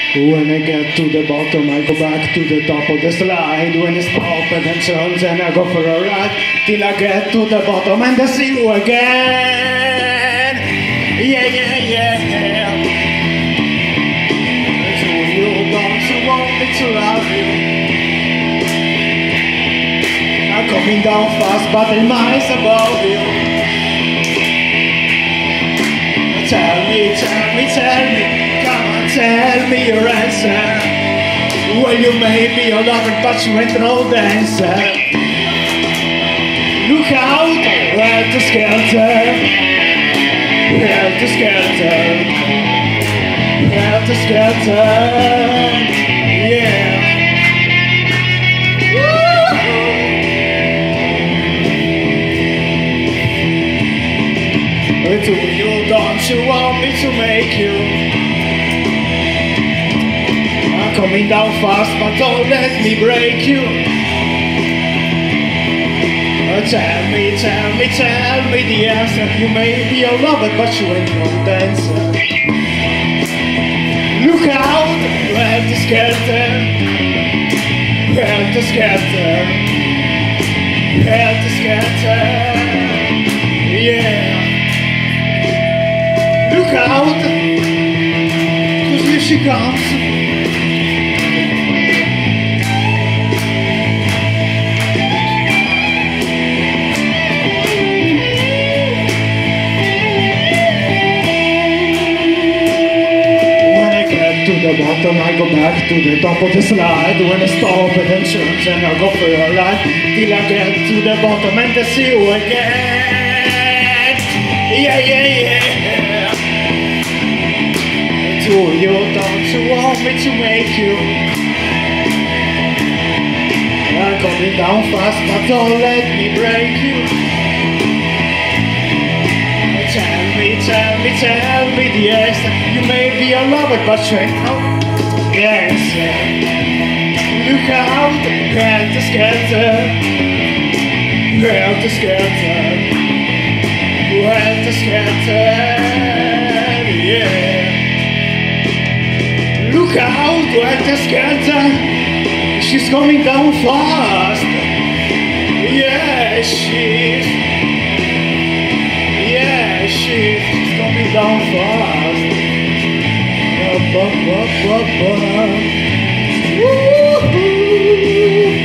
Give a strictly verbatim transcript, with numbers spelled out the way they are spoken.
When I get to the bottom, I go back to the top of the slide. When I stop and then turns and I go for a ride till I get to the bottom and I see you again. Yeah, yeah, yeah. Do you don't you want me to love you? I'm coming down fast, but I'm miles above you. Tell me, tell me, tell me. Tell me your answer. Well, you may be a lover, but you ain't no dancer. Look out, helter skelter, helter skelter, helter skelter, yeah. Woo! Do you, don't you want me to make you? Coming down fast, but don't let me break you. Oh, tell me, tell me, tell me the answer. You may be a lover, but you ain't no dancer. Look out, helter skelter, helter skelter, helter skelter, yeah. Look out, 'cause here she comes. To the bottom, I go back to the top of the slide. When I stop and then turns and I go for a ride till I get to the bottom and I see you again. Yeah, yeah, yeah. Do you, don't you want me to make you? I'm coming down fast, but don't let me break you. Tell me, tell me, tell me the answer. You may be a lover, but you ain't no dancer. Look out, helter skelter, helter skelter, helter skelter, yeah. Look out, helter skelter, she's coming down fast. Yeah, she's. She's coming down fast. Ba, ba, ba, ba, ba. Woo-hoo.